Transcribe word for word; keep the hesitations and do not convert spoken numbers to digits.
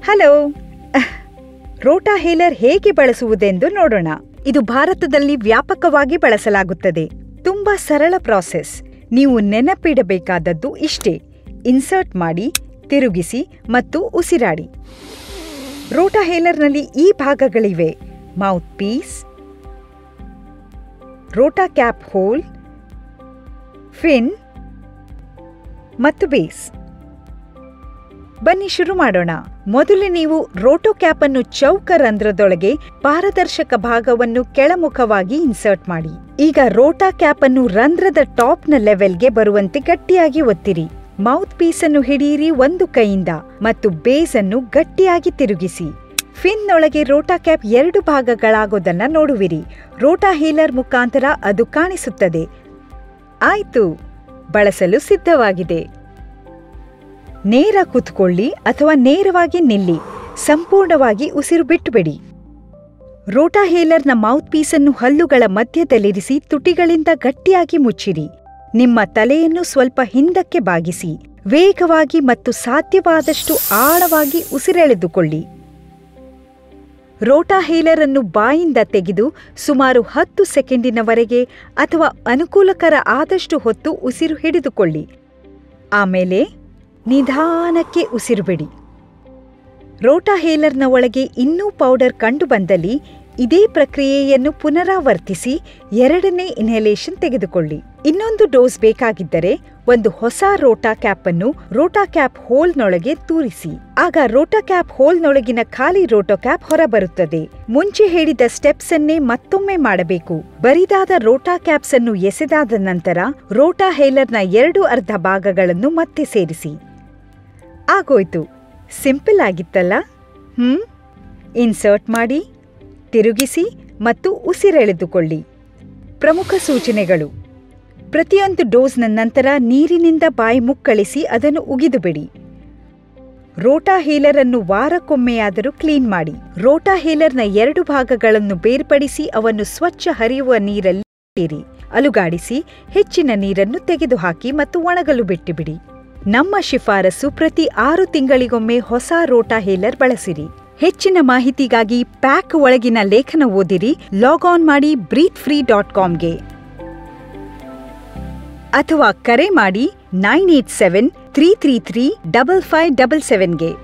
Hello, ರೋಟಾಹೇಲರ್ ಹೇಗೆ ಬಳಸುವುದೆಂದು ನೋಡೋಣ. ಇದು ಭಾರತದಲ್ಲಿ ವ್ಯಾಪಕವಾಗಿ ಬಳಸಲಾಗುತ್ತದೆ. ತುಂಬಾ ಸರಳ ಪ್ರಾಸೆಸ್. ನೀವು ನೆನಪಿಡಬೇಕಾದದ್ದು ಇಷ್ಟೇ: ಇನ್ಸರ್ಟ್ ಮಾಡಿ, ತಿರುಗಿಸಿ ಮತ್ತು ಉಸಿರಾಡಿ. ರೋಟಾಹೇಲರ್ನಲ್ಲಿ ಈ ಭಾಗಗಳಿವೆ: mouthpiece, Rotacap hole, fin ಮತ್ತು ಬೇಸ್. ಬನ್ನಿ ಶುರು ಮಾಡೋಣ. ಮೊದಲು ನೀವು ರೋಟೋ ಕ್ಯಾಪ್ ಅನ್ನು ಚೌಕ ರಂಧ್ರದೊಳಗೆ ಪಾರದರ್ಶಕ ಭಾಗವನ್ನು ಕೆಳಮುಖವಾಗಿ ಇನ್ಸರ್ಟ್ ಮಾಡಿ. ಈಗ ರೋಟಾ ಕ್ಯಾಪ್ ಅನ್ನು ರಂಧ್ರದ ಟಾಪ್ನ ಲೆವೆಲ್ಗೆ ಬರುವಂತೆ ಗಟ್ಟಿಯಾಗಿ ಒತ್ತಿರಿ. ಮೌತ್ ಪೀಸ್ ಅನ್ನು ಹಿಡಿಯಿರಿ ಒಂದು ಕೈಯಿಂದ ಮತ್ತು ಬೇಸ್ ಅನ್ನು ಗಟ್ಟಿಯಾಗಿ ತಿರುಗಿಸಿ. ಫಿನ್ ಒಳಗೆ ರೋಟಾ ಕ್ಯಾಪ್ ಎರಡು ಭಾಗಗಳಾಗೋದನ್ನ ನೋಡುವಿರಿ. ರೋಟಾಹೇಲರ್ ಮುಖಾಂತರ ಅದು ಕಾಣಿಸುತ್ತದೆ. ಆಯ್ತು, ಬಳಸಲು ಸಿದ್ಧವಾಗಿದೆ. ನೇರ ಕೂತ್ಕೊಳ್ಳಿ ಅಥವಾ ನೇರವಾಗಿ ನಿಲ್ಲಿ. ಸಂಪೂರ್ಣವಾಗಿ ಉಸಿರು ಬಿಟ್ಟುಬಿಡಿ. ರೋಟಾಹೇಲರ್ನ ಮೌತ್ ಪೀಸನ್ನು ಹಲ್ಲುಗಳ ಮಧ್ಯದಲ್ಲಿರಿಸಿ ತುಟಿಗಳಿಂದ ಗಟ್ಟಿಯಾಗಿ ಮುಚ್ಚಿರಿ. ನಿಮ್ಮ ತಲೆಯನ್ನು ಸ್ವಲ್ಪ ಹಿಂದಕ್ಕೆ ಬಾಗಿಸಿ. ವೇಗವಾಗಿ ಮತ್ತು ಸಾಧ್ಯವಾದಷ್ಟು ಆಳವಾಗಿ ಉಸಿರೆಳೆದುಕೊಳ್ಳಿ. ರೋಟಾಹೇಲರ್ ಅನ್ನು ಬಾಯಿಂದ ತೆಗೆದು ಸುಮಾರು ಹತ್ತು ಸೆಕೆಂಡಿನವರೆಗೆ ಅಥವಾ ಅನುಕೂಲಕರ ಆದಷ್ಟು ಹೊತ್ತು ಉಸಿರು ಹಿಡಿದುಕೊಳ್ಳಿ. ಆಮೇಲೆ ನಿಧಾನಕ್ಕೆ ಉಸಿರು ಬಿಡಿ. ರೋಟಾಹೇಲರ್ನ ಒಳಗೆ ಇನ್ನೂ ಪೌಡರ್ ಕಂಡುಬಂದಲ್ಲಿ ಇದೇ ಪ್ರಕ್ರಿಯೆಯನ್ನು ಪುನರಾವರ್ತಿಸಿ ಎರಡನೇ ಇನ್ಹಲೇಷನ್ ತೆಗೆದುಕೊಳ್ಳಿ. ಇನ್ನೊಂದು ಡೋಸ್ ಬೇಕಾಗಿದ್ದರೆ ಒಂದು ಹೊಸ ರೋಟಾ ಕ್ಯಾಪ್ ಅನ್ನು ರೋಟಾ ಕ್ಯಾಪ್ ಹೋಲ್ನೊಳಗೆ ತೂರಿಸಿ. ಆಗ ರೋಟಾ ಕ್ಯಾಪ್ ಹೋಲ್ನೊಳಗಿನ ಖಾಲಿ ರೋಟೋ ಕ್ಯಾಪ್ ಹೊರಬರುತ್ತದೆ. ಮುಂಚೆ ಹೇಳಿದ ಸ್ಟೆಪ್ಸ್ ಅನ್ನೇ ಮತ್ತೊಮ್ಮೆ ಮಾಡಬೇಕು. ಬರಿದಾದ ರೋಟಾ ಕ್ಯಾಪ್ಸ್ ಅನ್ನು ಎಸೆದಾದ ನಂತರ ರೋಟಾಹೇಲರ್ನ ಎರಡು ಅರ್ಧ ಭಾಗಗಳನ್ನು ಮತ್ತೆ ಸೇರಿಸಿ. ಆಗೋಯ್ತು. ಸಿಂಪಲ್ ಆಗಿತ್ತಲ್ಲ? ಹ್ಮ್ ಇನ್ಸರ್ಟ್ ಮಾಡಿ, ತಿರುಗಿಸಿ ಮತ್ತು ಉಸಿರೆಳೆದುಕೊಳ್ಳಿ. ಪ್ರಮುಖ ಸೂಚನೆಗಳು: ಪ್ರತಿಯೊಂದು ಡೋಸ್ನ ನಂತರ ನೀರಿನಿಂದ ಬಾಯಿ ಮುಕ್ಕಳಿಸಿ ಅದನ್ನು ಉಗಿದುಬಿಡಿ. ರೋಟಾಹೇಲರ್ ಅನ್ನು ವಾರಕ್ಕೊಮ್ಮೆಯಾದರೂ ಕ್ಲೀನ್ ಮಾಡಿ. ರೋಟಾಹೇಲರ್ನ ಎರಡು ಭಾಗಗಳನ್ನು ಬೇರ್ಪಡಿಸಿ ಅವನ್ನು ಸ್ವಚ್ಛ ಹರಿಯುವ ನೀರಲ್ಲಿ ಇಡಿ. ಅಲುಗಾಡಿಸಿ ಹೆಚ್ಚಿನ ನೀರನ್ನು ತೆಗೆದುಹಾಕಿ ಮತ್ತು ಒಣಗಲು ಬಿಟ್ಟುಬಿಡಿ. ನಮ್ಮ ಶಿಫಾರಸು ಪ್ರತಿ ಆರು ತಿಂಗಳಿಗೊಮ್ಮೆ ಹೊಸ ರೋಟಾಹೇಲರ್ ಬಳಸಿರಿ. ಹೆಚ್ಚಿನ ಮಾಹಿತಿಗಾಗಿ ಪ್ಯಾಕ್ ಒಳಗಿನ ಲೇಖನ ಓದಿರಿ. ಲಾಗ್ ಆನ್ ಮಾಡಿ ಬ್ರೀತ್ ಫ್ರೀ ಡಾಟ್ ಕಾಮ್ಗೆ ಅಥವಾ ಕರೆ ಮಾಡಿ nine eight seven three three three double five double ಸೆವೆನ್ಗೆ.